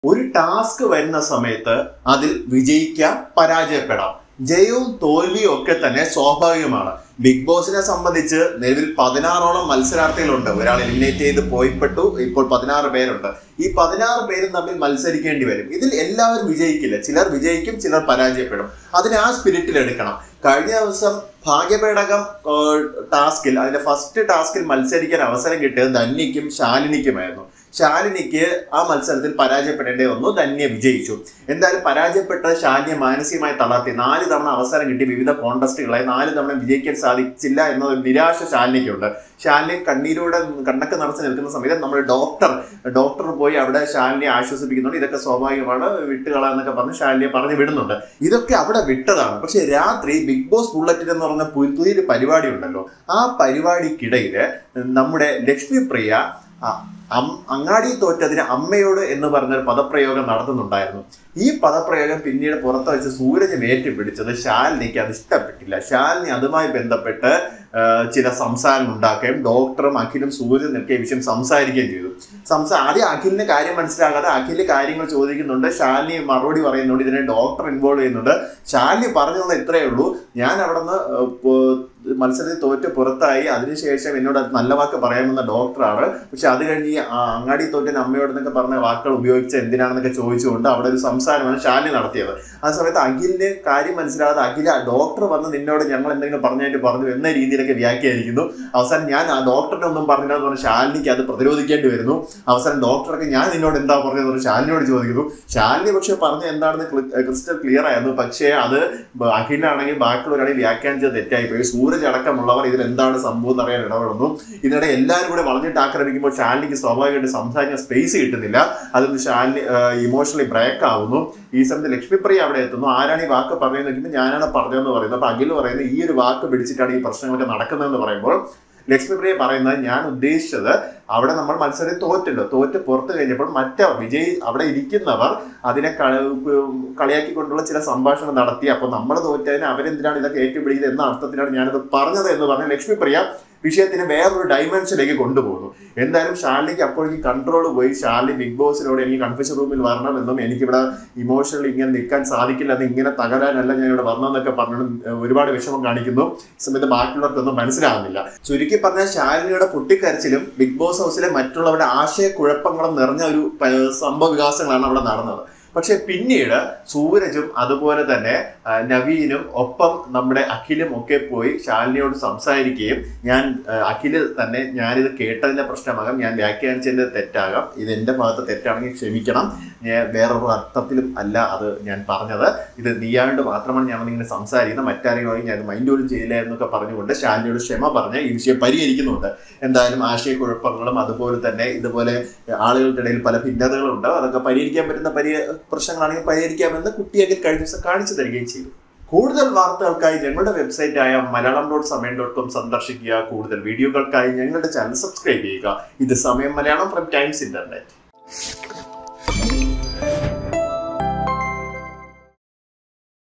ഒരു ടാസ്ക് വരുന്ന സമയത്ത് അതിൽ വിജയിക്കാം, പരാജയപ്പെടാം. ജയവും തോൽവിയും ഒക്കെ തന്നെ സ്വാഭാവികമാണ്. ബിഗ് ബോസിനെ സംബന്ധിച്ച് നിലവിൽ 16ഓളം മത്സരാർത്ഥികളുണ്ട്. ഒരാൾ എലിമിനേറ്റ് ചെയ്ത് പോയിപ്പെട്ടു. ഇപ്പോൾ 16 പേരുണ്ട്. ഈ 16 പേരും തമ്മിൽ മത്സരിക്കേണ്ടി വരും. ഇതിൽ എല്ലാവരും വിജയിക്കില്ല. ചിലർ വിജയിക്കും, ചിലർ പരാജയപ്പെടും. അതിനെ ആ സ്പിരിറ്റിൽ എടുക്കണം. കഴിഞ്ഞ ദിവസം ഭാഗ്യപേടകം ടാസ്കിൽ, അതിന്റെ ഫസ്റ്റ് ടാസ്കിൽ മത്സരിക്കാൻ അവസരം കിട്ടിയത് ധന്യയ്ക്കും ശാലിനിക്കുമായിരുന്നു. ശാലിനിക്ക് ആ മത്സരത്തിൽ പരാജയപ്പെടേണ്ടി വന്നു. ധന്യ വിജയിച്ചു. എന്തായാലും പരാജയപ്പെട്ട ശാലിനിയെ മാനസികമായി തളർത്തി. 4 തവണ അവസരം കിട്ടി വിവിധ കോൺടെസ്റ്റുകളായി. 4 തവണ വിജയിക്കാൻ സാധിച്ചില്ല എന്ന നിരാശ ശാലിനിക്കുണ്ട്. ശാലിനി കണ്ണീരോടെ കണ്ണൊക്കെ നിറച്ച് നിൽക്കുന്ന സമയത്ത് നമ്മുടെ ഡോക്ടർ പോയി അവിടെ ശാലിനിയെ ആശ്വസിപ്പിക്കുന്നുണ്ട്. ഇതൊക്കെ സ്വാഭാവികമാണ്, വിട്ടുകളാന്നൊക്കെ പറഞ്ഞ് ശാലിനിയെ പറഞ്ഞു വിടുന്നുണ്ട്. ഇതൊക്കെ അവിടെ വിട്ടതാണ്. പക്ഷെ രാത്രി ബിഗ് ബോസ് ബുള്ളറ്റിൻ എന്ന് പറഞ്ഞ പുതിയൊരു പരിപാടി ഉണ്ടല്ലോ. ആ പരിപാടിക്കിടയിൽ നമ്മുടെ ലക്ഷ്മിപ്രിയ അങ്ങാടി തോറ്റതിന് അമ്മയോട് എന്ന് പറഞ്ഞൊരു പദപ്രയോഗം നടത്തുന്നുണ്ടായിരുന്നു. ഈ പദപ്രയോഗം പിന്നീട് പുറത്ത് വെച്ച് സൂരജ് ഏറ്റുപിടിച്ചത് ശാലിനിക്ക് അത് ഇഷ്ടപ്പെട്ടില്ല. ശാലിനി അതുമായി ബന്ധപ്പെട്ട് ചില സംസാരം ഉണ്ടാക്കുകയും ഡോക്ടറും അഖിലും സൂരജ് നിൽക്കുകയും വിഷയം സംസാരിക്കുകയും ചെയ്തു. ആദ്യം അഖിലിന് കാര്യം മനസ്സിലാകാതെ അഖില് കാര്യങ്ങൾ ചോദിക്കുന്നുണ്ട്. ശാലിനി മറുപടി പറയുന്നുണ്ട്. ഇതിനെ ഡോക്ടർ ഇൻവോൾവ് ചെയ്യുന്നുണ്ട്. ശാലിനി പറഞ്ഞത് ഇത്രയേ ഉള്ളൂ, ഞാൻ അവിടെ നിന്ന് മത്സരത്തിൽ തോറ്റ് പുറത്തായി, അതിനുശേഷം എന്നോട് അത് നല്ല വാക്ക് പറയാമെന്ന ഡോക്ടറാണ്. പക്ഷെ അത് കഴിഞ്ഞ് ഈ അങ്ങാടി തോറ്റൻ അമ്മയോടെന്നൊക്കെ പറഞ്ഞ വാക്കുകൾ ഉപയോഗിച്ച് എന്തിനാണെന്നൊക്കെ ചോദിച്ചുകൊണ്ട് അവിടെ ഒരു സംസാരമാണ് ശാലിനി നടത്തിയത്. ആ സമയത്ത് അഖിലിന് കാര്യം മനസ്സിലാകാതെ അഖിൽ ഡോക്ടർ വന്ന് നിന്നോട് ഞങ്ങൾ എന്തെങ്കിലും പറഞ്ഞായിട്ട് പറഞ്ഞു എന്ന രീതിയിലൊക്കെ വ്യാഖ്യാനിക്കുന്നു. അവസാനം ഞാൻ ആ ഡോക്ടറിനെ ഒന്നും പറഞ്ഞില്ല എന്ന് പറഞ്ഞാൽ ശാലിനിക്ക് അത് പ്രതിരോധിക്കേണ്ടി വരുന്നു. അവസാനം ഡോക്ടറൊക്കെ ഞാൻ നിന്നോട് എന്താ പറഞ്ഞതെന്ന് പറഞ്ഞ് ശാലിനിയോട് ചോദിക്കുന്നു. ശാലിനി പക്ഷെ പറഞ്ഞ എന്താണെന്ന് ക്രിസ്റ്റൽ ക്ലിയർ ആയിരുന്നു. പക്ഷേ അത് അഖിലാണെങ്കിൽ ബാക്കിയുള്ളവരാണെങ്കിൽ വ്യാഖ്യാനിച്ചത് തെറ്റായിപ്പോയി. സൂരജ് അടക്കമുള്ളവർ ഇതിൽ എന്താണ് സംഭവം എന്ന് അറിയാൻ ഇടപെടുന്നു. ഇതിനിടെ എല്ലാവരും കൂടെ വളഞ്ഞിട്ട് ആക്രമിക്കുമ്പോൾ ശാലിനിക്ക് സ്വാഭാവികമായിട്ട് സംസാരിക്കാൻ സ്പേസ് കിട്ടുന്നില്ല. അതിൽ ശാലിനി ഇമോഷണലി ബ്രേക്ക് ആവുന്നു. ഈ സമയത്ത് ലക്ഷ്മിപ്രിയ അവിടെ എത്തുന്നു. ആരാണ് ഈ വാക്ക് പറഞ്ഞതെന്ന് വെച്ചിട്ട് ഞാനാണ് പറഞ്ഞതെന്ന് പറയുന്നത്. അപ്പൊ അഖിൽ പറയുന്നത് ഈ ഒരു വാക്ക് പിടിച്ചിട്ടാണ് ഈ പ്രശ്നങ്ങളൊക്കെ നടക്കുന്നതെന്ന് പറയുമ്പോൾ ലക്ഷ്മിപ്രിയ പറയുന്നത് ഞാൻ ഉദ്ദേശിച്ചത് അവിടെ നമ്മൾ മത്സരം തോറ്റ് പുറത്തു കഴിഞ്ഞപ്പോൾ വിജയി അവിടെ ഇരിക്കുന്നവർ അതിനെ കളിയാക്കിക്കൊണ്ടുള്ള ചില സംഭാഷണം നടത്തി. അപ്പോൾ നമ്മൾ തോറ്റതിന് അവരെന്തിനാണ് ഇതൊക്കെ ഏറ്റുപിടിക്കുന്നത് എന്ന അർത്ഥത്തിലാണ് ഞാനിത് പറഞ്ഞത് എന്ന് പറഞ്ഞ് ലക്ഷ്മിപ്രിയ വിഷയത്തിന് വേറൊരു ഡൈമെൻഷനിലേക്ക് കൊണ്ടുപോകുന്നു. എന്തായാലും ശാലിനിക്ക് അപ്പോഴേക്ക് കൺട്രോൾ പോയി. ശാലിനി ബിഗ് ബോസിനോട് എനിക്ക് കൺഫ്യൂഷൻ റൂമിൽ വരണമെന്നും എനിക്കിവിടെ ഇമോഷണലി ഇങ്ങനെ നിൽക്കാൻ സാധിക്കില്ല, എന്ന് ഇങ്ങനെ തകരാനല്ല ഞാൻ ഇവിടെ വന്നതെന്നൊക്കെ പറഞ്ഞു ഒരുപാട് വിഷമം കാണിക്കുന്നു. ഈ സമയത്ത് ബാക്കിയുള്ളവർക്കൊന്നും മനസ്സിലാകുന്നില്ല. ചുരുക്കി പറഞ്ഞാൽ ശാലിനിയുടെ പൊട്ടിക്കരച്ചിലും ബിഗ് ബോസ് ഹൗസിലെ മറ്റുള്ളവരുടെ ആശയക്കുഴപ്പങ്ങളും നിറഞ്ഞ ഒരു സംഭവ വികാസങ്ങളാണ് അവിടെ നടന്നത്. പക്ഷെ പിന്നീട് സൂരജും അതുപോലെ തന്നെ നവീനും ഒപ്പം നമ്മുടെ അഖിലും ഒക്കെ പോയി ശാലിനിയോട് സംസാരിക്കുകയും അഖില് തന്നെ ഞാനിത് കേട്ടതിന്റെ പ്രശ്നമാകാം, ഞാൻ വ്യാഖ്യാനിച്ചതിന്റെ തെറ്റാകാം, ഇത് എൻ്റെ ഭാഗത്ത് തെറ്റാണെങ്കിൽ ക്ഷമിക്കണം, വേറൊരു അർത്ഥത്തിലും അല്ല അത് ഞാൻ പറഞ്ഞത്, ഇത് നീയാണ്ട് മാത്രമാണ് ഞാൻ ഇങ്ങനെ സംസാരിക്കുന്നത്, മറ്റാരെങ്കിലും ഞാൻ മൈൻഡ് പോലും ചെയ്യില്ല എന്നൊക്കെ പറഞ്ഞുകൊണ്ട് ശാലിനിയോട് ക്ഷമ പറഞ്ഞ് ഈ വിഷയം പരിഹരിക്കുന്നുണ്ട്. എന്തായാലും ആശയക്കുഴപ്പങ്ങളും അതുപോലെ തന്നെ ഇതുപോലെ ആളുകൾക്കിടയിൽ പല ഭിന്നതകളുണ്ട്, അതൊക്കെ പരിഹരിക്കാൻ പറ്റുന്ന പ്രശ്നങ്ങളാണെങ്കിൽ പരിഹരിക്കാമെന്ന് കുട്ടിയൊക്കെ കഴിഞ്ഞ ദിവസം കാണിച്ചു തരികയും ചെയ്തു. കൂടുതൽ വാർത്തകൾക്കായി ഞങ്ങളുടെ വെബ്സൈറ്റായ malayalam.samayam.com സന്ദർശിക്കുക. കൂടുതൽ വീഡിയോകൾക്കായി ഞങ്ങളുടെ ചാനൽ സബ്സ്ക്രൈബ് ചെയ്യുക. ഇത് സമയം മലയാളം ഫ്രം ടൈംസ് ഇന്റർനെറ്റ്.